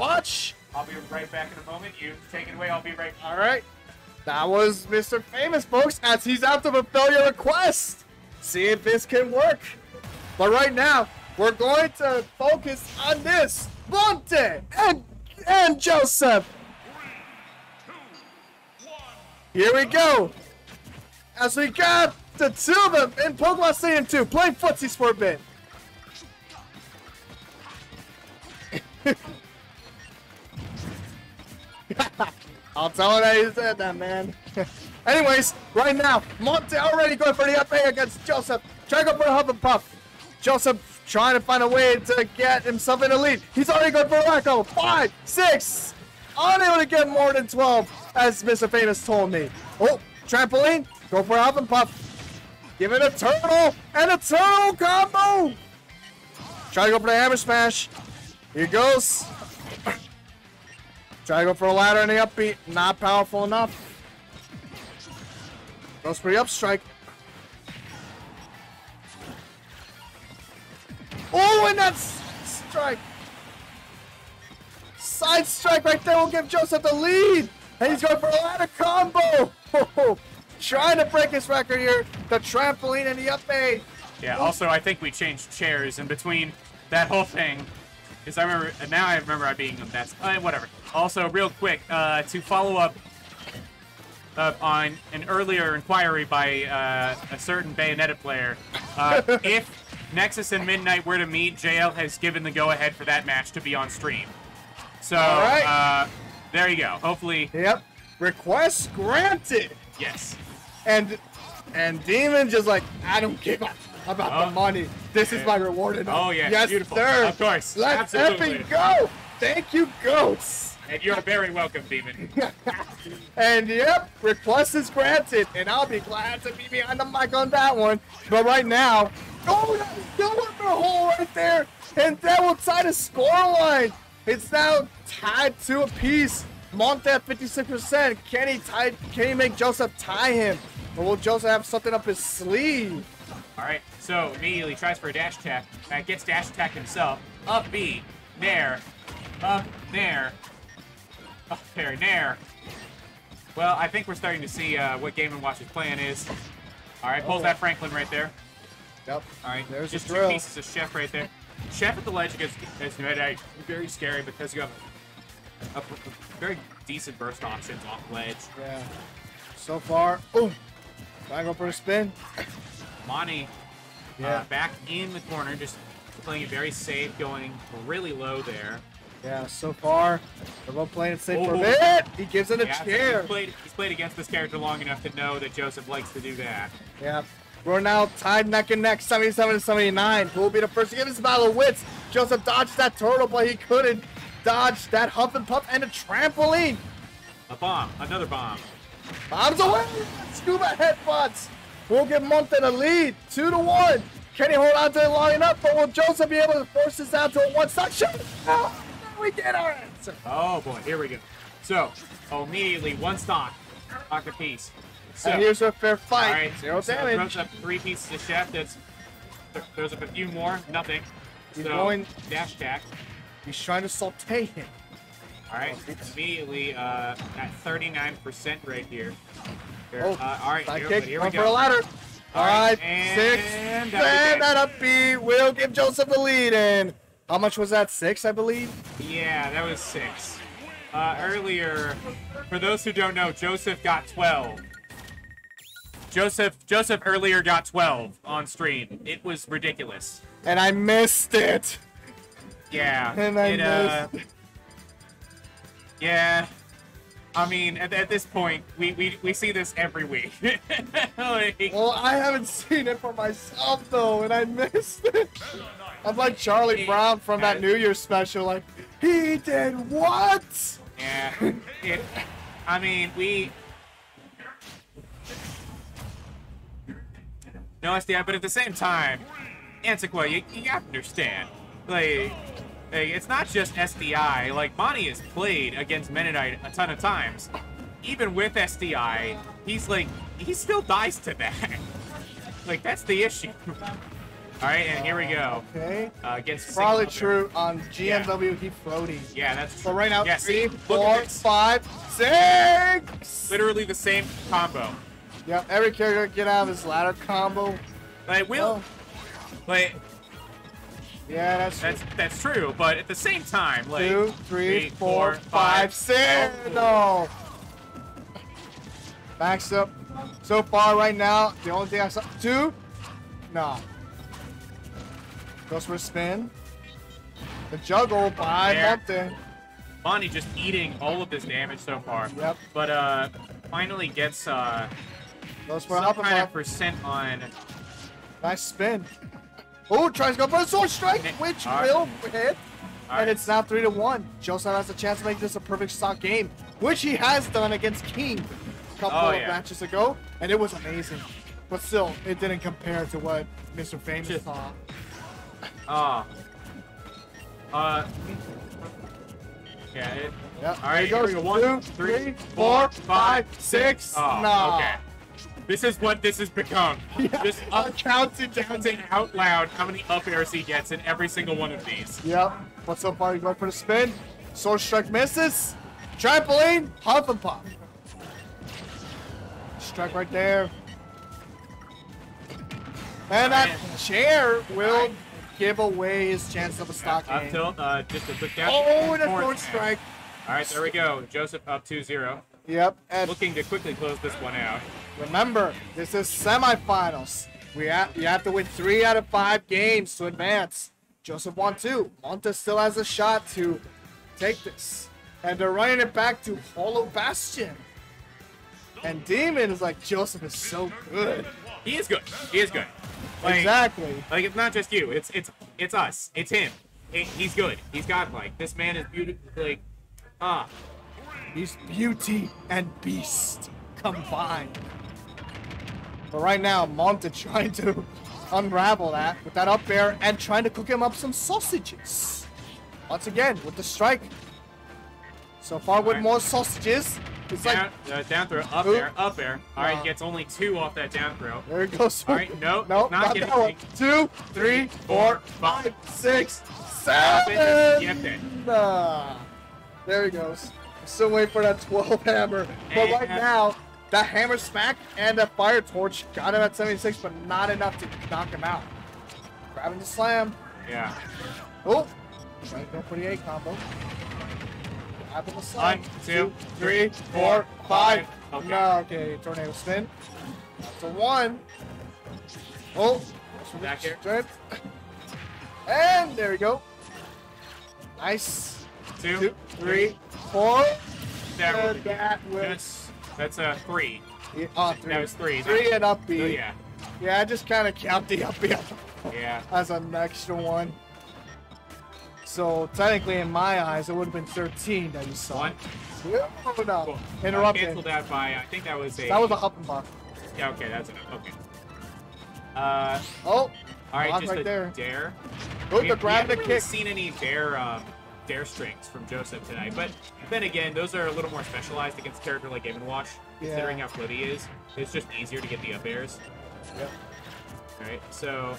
Watch. I'll be right back in a moment. You take it away. I'll be right. All right. That was Mr. Famous, folks, as he's out to fulfill your request. See if this can work. But right now, we're going to focus on this. Monte and Joseph. 3, 2, 1. Here we go. As we got the two of them in Pokemon Stadium 2, playing footsies for a bit. I'll tell her that he said that, man. Anyways, right now, Monte already going for the FA against Joseph. Trying to go for a Huff and Puff. Joseph trying to find a way to get himself in the lead. He's already going for a Racco. 5, 6. Unable to get more than 12, as Mr. Famous told me. Oh, trampoline. Go for a Huff and Puff. Give it a turtle and a turtle combo. Try to go for the Hammer Smash. Here goes. Try to go for a ladder and the upbeat. Not powerful enough. Goes for the up strike. Oh, and that's strike. Side strike right there will give Joseph the lead. And he's going for a ladder combo. Trying to break his record here. The trampoline and the up A. Yeah, also, I think we changed chairs in between that whole thing. Because I remember, now I remember I being a mess. Whatever. Also, real quick, to follow up on an earlier inquiry by a certain Bayonetta player, if Nexus and Midnight were to meet, JL has given the go-ahead for that match to be on stream. So, right. there you go. Hopefully. Yep. Request granted. Yes. And Demon just like, I don't give a about the money. This is my reward. Oh, yeah. Yes, Beautiful. sir. Of course. Let's Absolutely. effing go. Thank you, goats. And you're very welcome, Demon. And yep, request is granted. And I'll be glad to be behind the mic on that one. But right now, oh, that's still in the hole right there. And that will tie the scoreline. It's now tied to a piece. Monte at 56%. Can he make Joseph tie him? Or will Joseph have something up his sleeve? Alright, so immediately tries for a dash attack. Gets dash attack himself. Up B. Nair. Up. Nair. Up there. Nair. Well, I think we're starting to see what Game & Watch's plan is. Alright, pulls that Franklin right there. Yep. Alright, there's just a drill. 2 pieces of Chef right there. Chef at the ledge against Midnight. Very scary because you have a very decent burst options off ledge. Yeah. So far, boom. Trying to go for a spin. Monte back in the corner, just playing it very safe, going really low there. Yeah, so far, they're both playing it safe for a bit. He gives it a chair. He's played against this character long enough to know that Joseph likes to do that. Yeah. We're now tied neck and neck, 77 to 79. Who will be the first to get his battle of wits? Joseph dodged that turtle, but he couldn't dodge that Huff and Puff and a trampoline. A bomb. Another bomb. Bombs away. Scuba headbutts. We'll give Monte the lead, 2 to 1. Can he hold on to it long enough, but will Joseph be able to force this out to a one-shot shoot? Oh, we get our answer. Oh boy, here we go. So, immediately one stock apiece. So, and here's a fair fight. All right, 0 so damage. throws up 3 pieces of chef. That's throws up a few more. Nothing. He's so going dash attack. He's trying to saute him. All right, immediately at 39% right here. Oh, all right, sidekick, here we going go. for a ladder. All right, 6, and that up B will give Joseph the lead. And how much was that? 6, I believe. Yeah, that was 6. Earlier, for those who don't know, Joseph got 12. Joseph earlier got 12 on stream. It was ridiculous. And I missed it. Yeah. And I missed it. Yeah. I mean, at this point, we see this every week. Like, Well, I haven't seen it for myself, though, and I missed it. I'm like Charlie Brown from that New Year's special, like, he did what? yeah. I mean, No, SDI, but at the same time, Antiqua, you have to understand. Like, it's not just SDI. Like, Monte has played against Mennonite a ton of times. Even with SDI, he still dies to that. Like, that's the issue. All right, and here we go. Okay. Against Probably single true on GMW. He floating. Yeah, that's true. So right now, Yeah, 3, look 4, at this. 5, 6. Literally the same combo. Yep. Every character get out of his ladder combo. Like Oh. like Yeah, that's true. But at the same time, like 2, 3, 4, 5, 6. No. Backs up. So far, right now, the only thing I saw. 2. No. Goes for a spin. The juggle by Monte. Monte just eating all of this damage so far. Yep. But finally gets Goes for a some hop and kind of pop. percent on. Nice spin. Oh, tries to go for a sword strike, which will hit. And it's now 3-1. Joseph has a chance to make this a perfect stock game, which he has done against King a couple of matches ago, and it was amazing. But still, it didn't compare to what Mr. Famous saw. Yeah. Yep. All right, Here here we goes. go. 1, 2, 3, 3, 4, 5, 6. Oh, No. okay. This is what this has become. Yeah. Just counting out loud how many up airs he gets in every single one of these. Yep. But so far, he's going for the spin. Sword strike misses. Trampoline, huff and puff. Strike right there. And that chair will give away his chance of a stock Up game. tilt, just a quick down. Oh, and a sword strike. All right, there we go. Joseph up 2-0. Yep. And Looking to quickly close this one out. remember, this is semifinals. You have to win 3 out of 5 games to advance. Joseph won 2. Monte still has a shot to take this. And they're running it back to Hollow Bastion. And Demon is like, Joseph is so good. He is good. He is good. Like, Exactly. Like it's not just you. It's us. It's him. He's good. He's godlike. This man is beautiful. Like He's beauty and beast combined. But right now, Monte trying to unravel that with that up air and trying to cook him up some sausages. Once again, with the strike. So far with more sausages. It's down, like down throw, up air, up air. All right, gets only 2 off that down throw. there it goes. All right, no, Nope, not not getting that one. 2, 3, 4, 5, 6, 7. Yep, There he goes. Still waiting for that 12 hammer. But right now, that hammer smack and that fire torch got him at 76, but not enough to knock him out. Grabbing the slam. Yeah. Oh, trying to go for the A combo. Grabbing the slam. 1, 2, 3, 4, 5. Okay. No, okay, tornado spin. That's a 1. Oh, Back here. and there we go. Nice. 2, 3, 4. There And we go. that was That's a 3. 3. That was 3. 3 and up B. Oh, yeah. Yeah, I just kind of count the up B Yeah. as an extra 1. So technically, in my eyes, it would have been 13 that you saw. 1. Oh, no. Cool. Interrupted. Canceled out by, I think that was a... That was a up and buff. Yeah, okay, that's enough. Okay. Oh, All right, block just right a there. dare. Oh, We the grab haven't the really kick. seen any dare strings from Joseph tonight, but then again, those are a little more specialized against a character like Game & Watch, considering how floaty he is. It's just easier to get the up airs. Yep. Alright, so...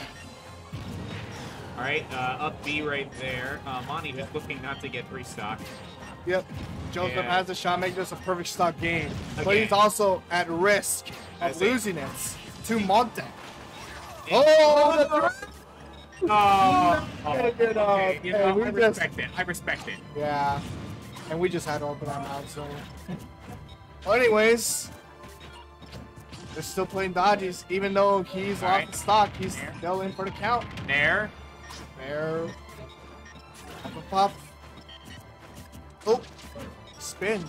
Alright, up B right there. Monte just looking not to get 3 stock. Yep. Joseph Yeah. has a shot, make this a perfect stock game. But Again. he's also at risk of As a- losing it to Monte. Oh, the Oh, Get it up. okay. You Hey, know, we I just- respect it. I respect it. Yeah. And we just had to open our mouths, so. Well, anyways, they're still playing dodges. Even though he's All off right. the stock, he's still in for the count. Nair. There. Up a pop. Oh. Spin.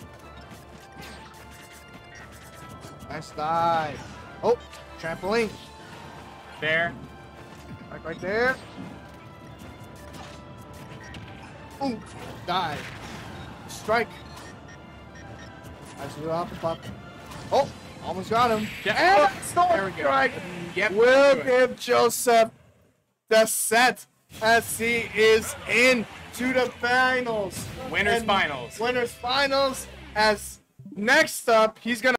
Nice dive. Oh. Trampoline. There. Right there. Ooh. Dive. Strike. Nice little up and pop. Oh. Almost got him. Yeah. And Storm There we go. Strike. Yep. Will Good. give Joseph the set as he is in to the finals. Winners And finals. Winners finals as next up he's gonna